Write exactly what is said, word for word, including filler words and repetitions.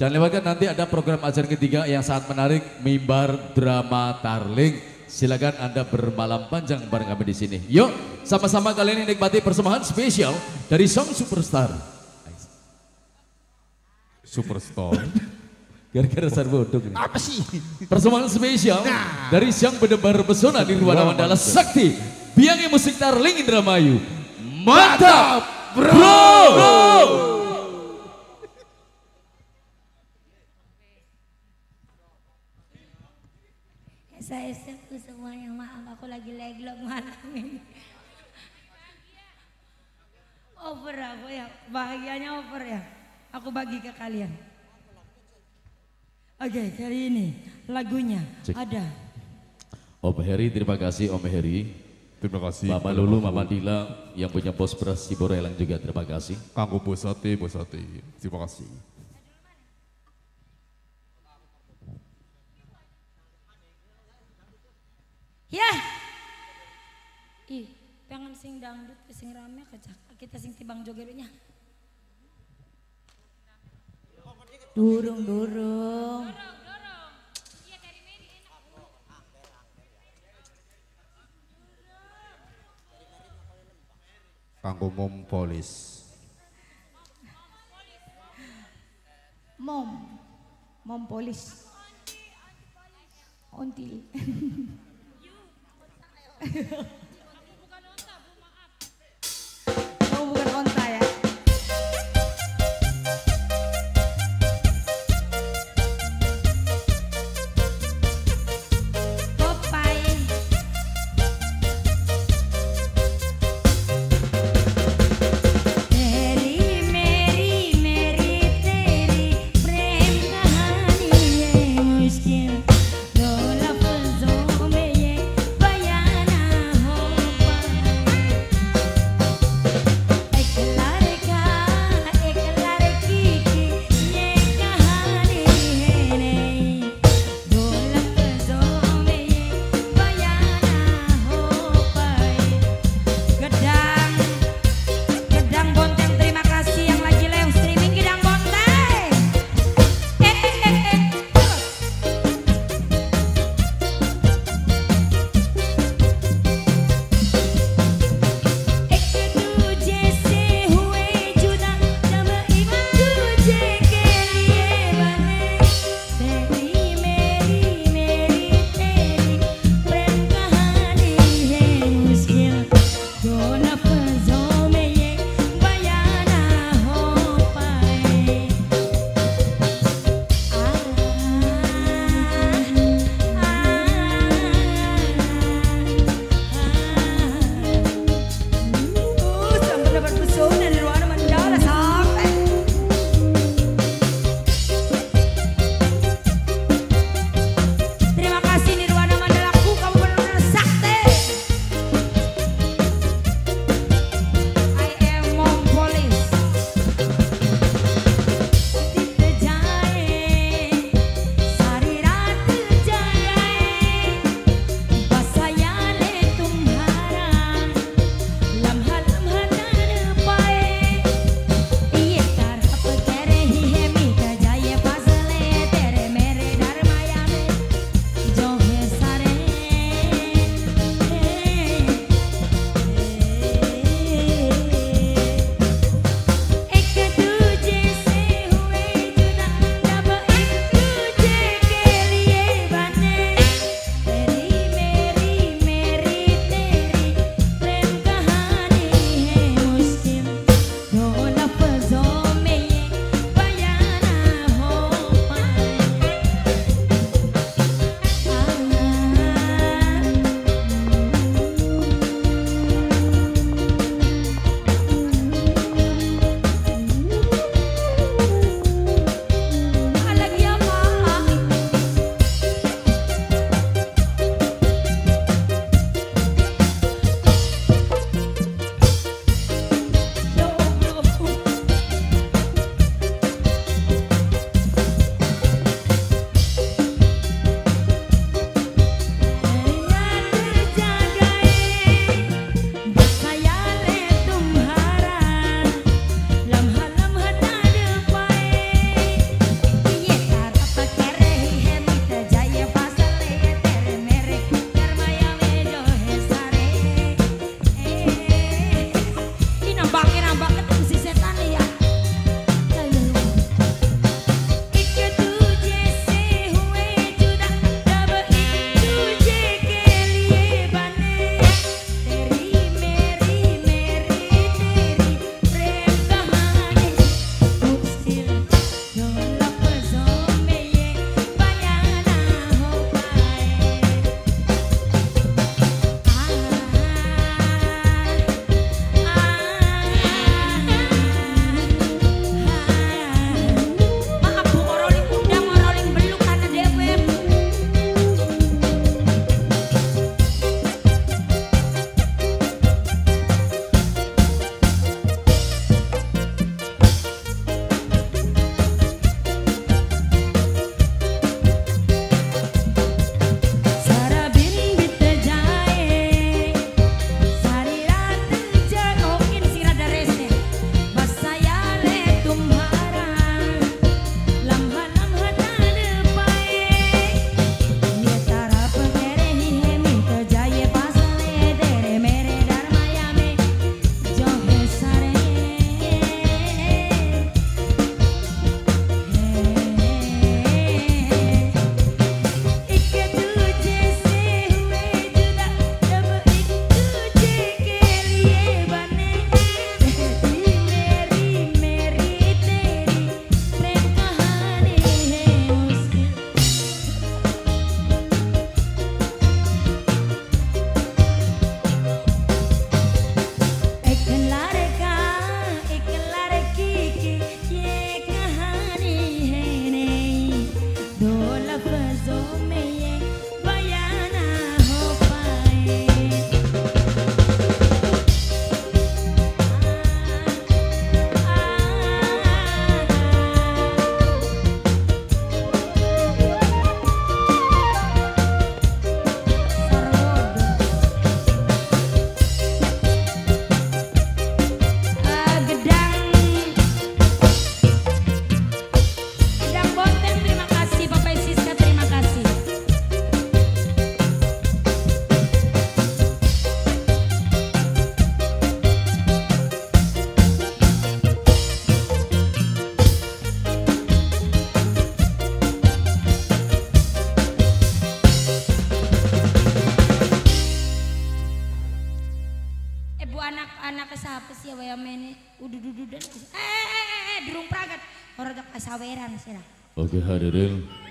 Jangan lewatkan nanti ada program acara ketiga yang sangat menarik, Mimbar Drama Tarling. Silakan Anda bermalam panjang bareng kami di sini. Yuk, sama-sama kalian nikmati persembahan spesial dari Sang Superstar. Superstar. Gara-gara serba bodong ini. Apa sih? Persembahan spesial nah. dari Sang Penebar Pesona di Ruang Mandala Sakti. Biangi Musik Tarling Indramayu. Mantap, bro! bro! Saya sepuh semuanya, maaf aku lagi leglok malam ini. Over aku ya, bahagianya over ya. Aku bagi ke kalian. Oke, okay, kali ini lagunya Cik. ada. Om Heri, terima kasih Om Heri. Terima kasih. Mama Lulu, Mama Dila yang punya bos beras Ciborelang juga terima kasih. Kanggo Bosati, Bosati. Terima kasih. Ya. Ih, pengen sing dangdut, sing rame kecak. Kita sing tibang jogetnya. Durung, durung. Kanggo mom polis. Mom, mom polis. Ontil. Oh, bukan onta ya. Muskil, do lafzo me ye bayana ho ge waya mene ududududan. Eh, eh, eh, durung pragat. Ora dak asaweran sira. Oke hadirin,